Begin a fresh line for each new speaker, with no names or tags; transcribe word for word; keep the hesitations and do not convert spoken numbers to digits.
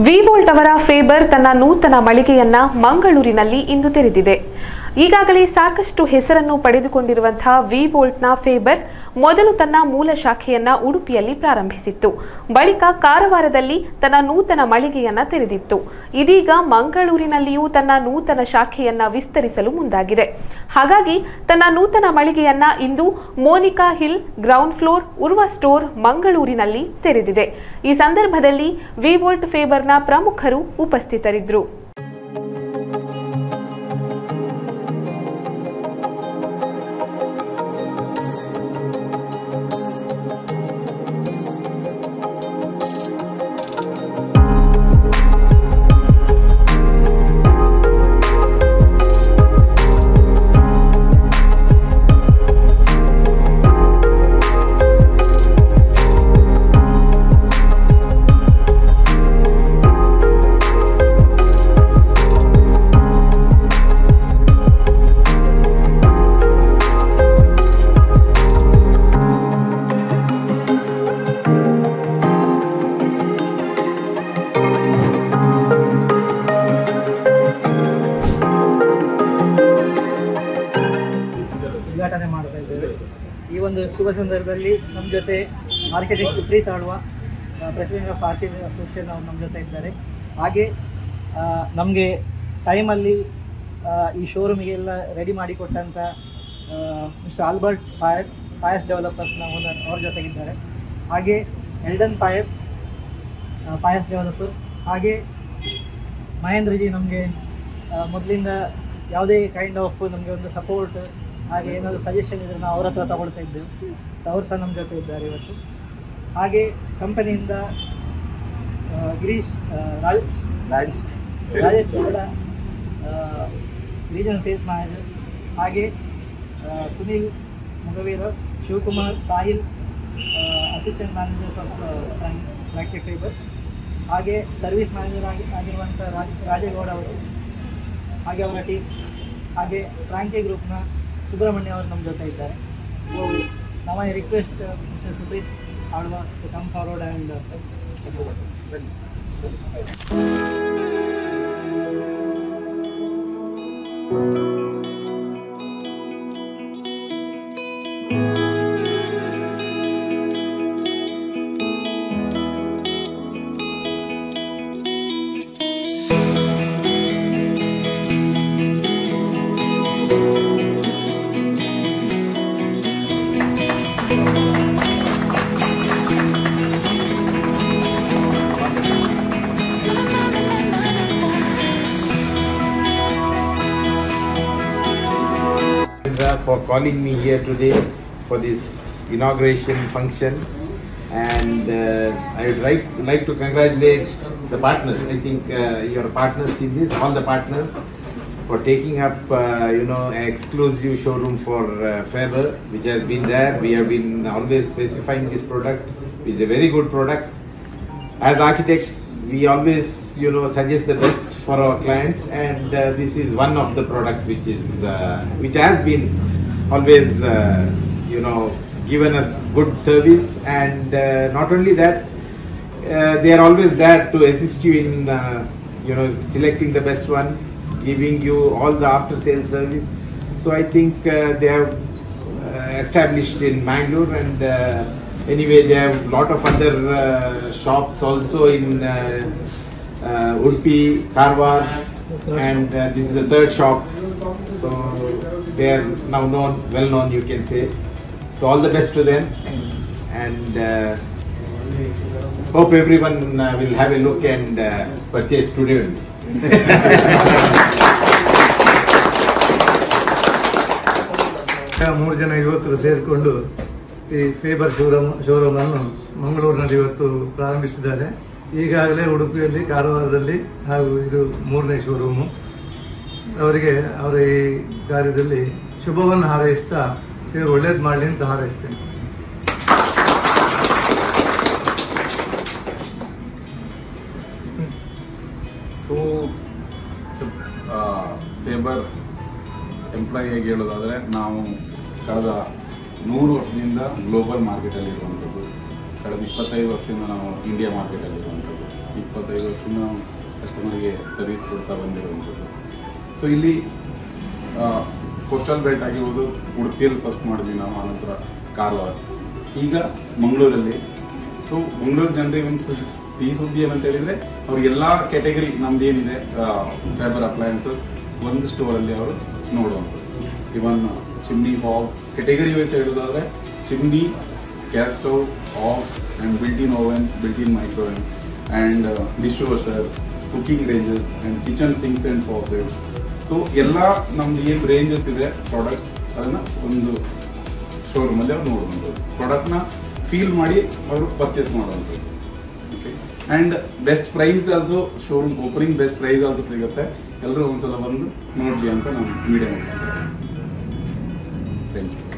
V volt ಅವರ Faber ತನ್ನ ನೂತನ ಮಳಿಗೆಯನ್ನ ಮಂಗಳೂರಿನಲ್ಲಿ ಇಂದು ತೆರೆದಿದೆ. ಈಗಾಗಲೇ ಸಾಕಷ್ಟು ಹೆಸರನ್ನು ಪಡೆದುಕೊಂಡಿರುವಂತಹ ವಿ ವೋಲ್ಟ್ನ ಫೇಬರ್ ಮೊದಲು ತನ್ನ ಮೂಲ ಶಾಖೆಯನ್ನ ಉಡುಪಿಯಲ್ಲಿ ಪ್ರಾರಂಭಿಸಿತ್ತು. ಬಳಿಕ ಕಾರವಾರದಲ್ಲಿ ತನ್ನ ನೂತನ ಮಳಿಗೆಯನ್ನ ತೆರೆದಿತ್ತು. ಇದೀಗ ಮಂಗಳೂರಿನಲ್ಲಿಯೂ ತನ್ನ ನೂತನ ಶಾಖೆಯನ್ನ ವಿಸ್ತರಿಸಲು ಮುಂದಾಗಿದೆ. ಹಾಗಾಗಿ ತನ್ನ ನೂತನ ಮಳಿಗೆಯನ್ನ ಇಂದು Monica hill ground floor Urwa store ಮಂಗಳೂರಿನಲ್ಲಿ ತೆರೆದಿದೆ. ಈ ಸಂದರ್ಭದಲ್ಲಿ ವಿ ವೋಲ್ಟ್ ಫೇಬರ್ನ ಪ್ರಮುಖರು ಉಪಸ್ಥಿತರಿದ್ದರು.
ಉದ್ಘಾಟನೆ ಮಾಡ್ತಾ ಇದ್ದೇವೆ. ಈ ಒಂದು ಶುಭ ಸಂದರ್ಭದಲ್ಲಿ ನಮ್ಮ ಜೊತೆ architect Supreet Alva, president of architect association ಅವರು ನಮ್ಮ ಜೊತೆ ಇದ್ದಾರೆ. ಹಾಗೆ ನಮಗೆ ಟೈಮಲ್ಲಿ ಈ ಶೋರೂಮಿಗೆಲ್ಲ ರೆಡಿ ಮಾಡಿಕೊಟ್ಟಂಥ ಮಿಸ್ಟರ್ ಆಲ್ಬರ್ಟ್ ಪಾಯಸ್ ಪಾಯಸ್ ಡೆವಲಪರ್ಸ್ನ ಓನರ್ ಅವ್ರ ಜೊತೆಗಿದ್ದಾರೆ. ಹಾಗೆ ಎಲ್ಡನ್ ಪಾಯಸ್ ಪಾಯಸ್ ಡೆವಲಪರ್ಸ್, ಹಾಗೆ ಮಹೇಂದ್ರಜಿ ನಮಗೆ ಮೊದಲಿಂದ ಯಾವುದೇ ಕೈಂಡ್ ಆಫ್ ನಮಗೆ ಒಂದು ಸಪೋರ್ಟ್ ಹಾಗೆ ಏನಾದರೂ ಸಜೆಷನ್ ಇದ್ದರೆ ನಾವು ಅವ್ರ ಹತ್ರ ತಗೊಳ್ತಾ ಇದ್ದೆವು. ಸೊ ಅವರು ಸಹ ನಮ್ಮ ಜೊತೆ ಇದ್ದಾರೆ ಇವತ್ತು. ಹಾಗೆ ಕಂಪನಿಯಿಂದ Girish Raj Rajesh Gowda region sales manager, ಹಾಗೆ Sunil Mugaveera, Shivakumar, Sahil assistant managers of factory Faber, ಹಾಗೆ ಸರ್ವಿಸ್ ಮ್ಯಾನೇಜರ್ ಆಗಿ ಆಗಿರುವಂಥ ರಾಜ ರಾಜೇಗೌಡ ಅವರು, ಹಾಗೆ ಅವರ ಟೀಮ್, ಹಾಗೆ ಫ್ರಾಂಕಿ ಗ್ರೂಪ್ನ ಸುಬ್ರಹ್ಮಣ್ಯ ಅವರು ನಮ್ಮ ಜೊತೆ ಇದ್ದಾರೆ. ಸೊ ನಾವು I request mister Supreet Alva to come forward and
for calling me here today for this inauguration function, and uh, I would like, like to congratulate the partners. I think uh, your partners in this, all the partners, for taking up uh, you know an exclusive showroom for uh, Faber, which has been there. We have been always specifying this product, which is a very good product. As architects, we always you know suggest the best for our clients, and uh, this is one of the products which is uh, which has been always uh, you know given us good service, and uh, not only that, uh, they are always there to assist you in uh, you know selecting the best one, giving you all the after sale service. So I think uh, they have uh, established in Mangalore, and uh, anyway they have a lot of other uh, shops also in uh, uh, Udupi, Karwar, and uh, this is the third shop. So they are now known, well known, you can say. So all the best to them, and uh, hope everyone uh, will have a look and uh, purchase today.
ಮೂರು ಜನ ಯುವಕರು ಸೇರಿಕೊಂಡು ಈ Faber showroom showroom ಅನ್ನು ಮಂಗಳೂರಿನಲ್ಲಿ ಇವತ್ತು ಪ್ರಾರಂಭಿಸಿದ್ದಾರೆ. ಈಗಾಗಲೇ ಉಡುಪಿಯಲ್ಲಿ, ಕಾರವಾರದಲ್ಲಿ ಹಾಗೂ ಇದು ಮೂರನೇ ಶೋರೂಮು. ಅವರಿಗೆ ಅವರ ಈ ಕಾರ್ಯದಲ್ಲಿ ಶುಭವನ್ನು ಹಾರೈಸ್ತಾ ಇವರು ಒಳ್ಳೇದು ಮಾಡಲಿ ಅಂತ ಹಾರೈಸ್ತೇನೆ.
ಸೊ ಫೇಬರ್ ಎಂಪ್ಲಾಯಿಯಾಗಿ ಹೇಳೋದಾದರೆ, ನಾವು ಕಳೆದ ನೂರು ವರ್ಷದಿಂದ ಗ್ಲೋಬಲ್ ಮಾರ್ಕೆಟಲ್ಲಿ ಇರುವಂಥದ್ದು, ಕಳೆದ ಇಪ್ಪತ್ತೈದು ವರ್ಷದಿಂದ ನಾವು ಇಂಡಿಯಾ ಮಾರ್ಕೆಟಲ್ಲಿ ಇರುವಂಥದ್ದು. ಇಪ್ಪತ್ತೈದು ವರ್ಷದಿಂದ ನಾವು ಕಸ್ಟಮರ್ಗೆ ಸರ್ವಿಸ್ ಕೊಡ್ತಾ ಬಂದಿರುವಂಥದ್ದು. ಸೊ ಇಲ್ಲಿ ಕೋಸ್ಟಲ್ ಬೆಲ್ಟ್ ಆಗಿರ್ಬೋದು, ಉಡುಪಿಯಲ್ಲಿ ಫಸ್ಟ್ ಮಾಡಿದ್ವಿ ನಾವು, ಆನಂತರ ಕಾರವಾರ, ಈಗ ಮಂಗಳೂರಲ್ಲಿ. ಸೊ ಮಂಗಳೂರು ಜನರಿಗೆ ಒಂದು ಸಿಹಿ ಸುದ್ದಿ ಏನಂತ ಹೇಳಿದ್ರೆ, ಅವ್ರಿಗೆಲ್ಲ ಕ್ಯಾಟಗರಿ ನಮ್ದು ಏನಿದೆ ಫೇಬರ್ ಅಪ್ಲಯನ್ಸಸ್ ಒಂದು ಸ್ಟೋರಲ್ಲಿ ಅವರು ನೋಡುವಂಥದ್ದು. Even chimney, hob category wise ಹೇಳೋದಾದ್ರೆ chimney, gas stove, hob and built-in oven, built-in microwave and dish washer, cooking ranges and kitchen sinks and faucets. So ಎಲ್ಲ ನಮ್ದು ಏನು ರೇಂಜಸ್ ಇದೆ ಪ್ರಾಡಕ್ಟ್, ಅದನ್ನು ಒಂದು ಶೋರೂಮಲ್ಲಿ ಅವ್ರು ನೋಡುವಂಥದ್ದು, ಪ್ರಾಡಕ್ಟ್ನ ಫೀಲ್ ಮಾಡಿ ಅವರು ಪರ್ಚೇಸ್ ಮಾಡುವಂಥದ್ದು. Okay, and best price also showroom opening best price also ಸಿಗುತ್ತೆ. ಎಲ್ಲರೂ ಒಂದ್ಸಲ ಬಂದು ನೋಡಲಿ ಅಂತ ನಾವು ಮೀಡಿಯಾ ಮಾಡ್ತಾರೆ. Thank you.